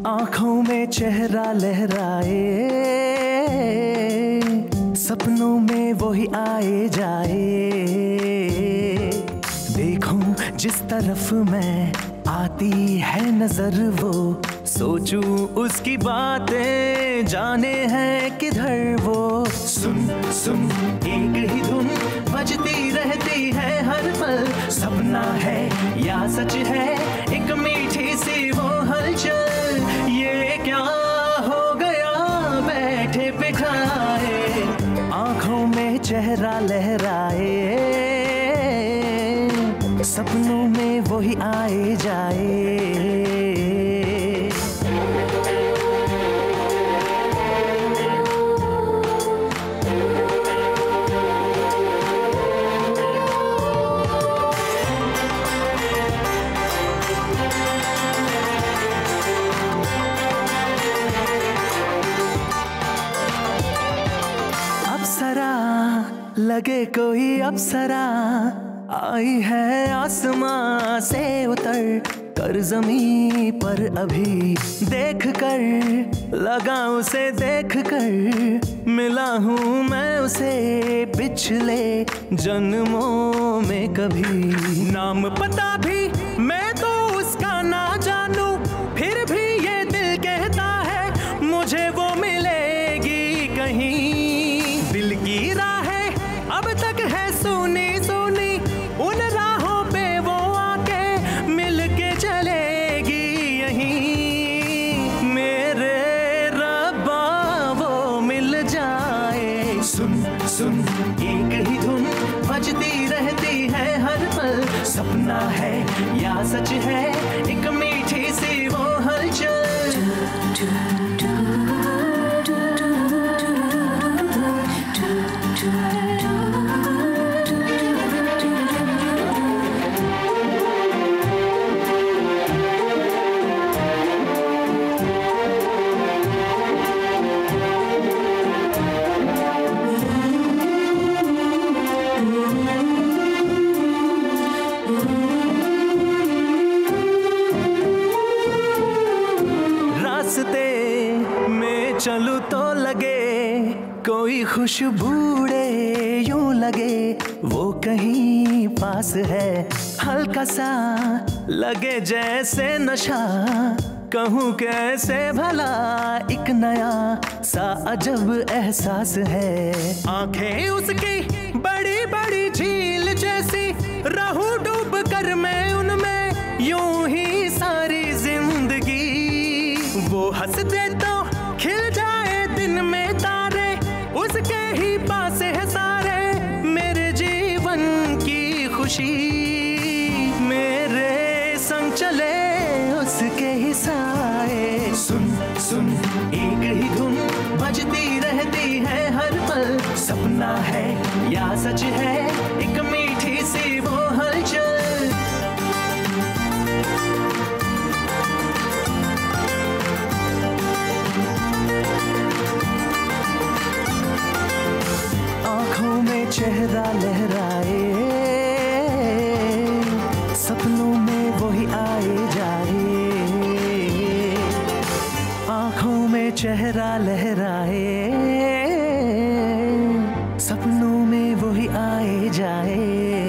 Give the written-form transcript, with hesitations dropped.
आँखों में चेहरा लहराए, सपनों में वही आए जाए। देखूं जिस तरफ मैं आती है नजर वो, सोचूं उसकी बातें, जाने हैं किधर वो। सुन सुन एक ही धुन बजती रहती है हर पल, सपना है या सच है एक मीठी सी वो हलचल। ये क्या हो गया बैठे बिठाए, आँखों में चेहरा लहराए, सपनों में वही आए जाए। अप्सरा लगे कोई अप्सरा आई है आसमां से उतर कर ज़मीं पर, अभी देख कर लगा उसे देख कर, मिला हूँ मैं उसे पिछले जन्मों में कभी। नाम पता भी मैं तो उसका ना जानूं, फिर भी ये दिल कहता है मुझे वो मिलेगी कहीं। दिल की राहें अब तक है सुनी सुनी, उन राहों पे वो आके मिल के चलेगी यहीं। मेरे रब्बा वो मिल जाए। सुन सुन एक ही धुन बजती रहती है हर पल, सपना है या सच है एक मीठी सी वो हलचल। चलूं तो लगे कोई खुशबूड़े, यूं लगे वो कहीं पास है। हल्का सा लगे जैसे नशा, कहूँ कैसे भला एक नया सा अजब एहसास है। आंखें उसकी बड़ी बड़ी झील जैसी, रहूं डूब कर मैं उनमें यूं ही सारी जिंदगी। वो हंस दे तो खिल जाए दिन में तारे, उसके ही पास है सारे मेरे जीवन की खुशी। मेरे संग चले उसके ही साए। सुन सुन एक ही धुन बजती रहती है हर पल, सपना है या सच है एक मीठी सी वो हलचल। आँखों में चेहरा लहराए, सपनों में वही आए जाए। आँखों में चेहरा लहराए, सपनों में वही आए जाए।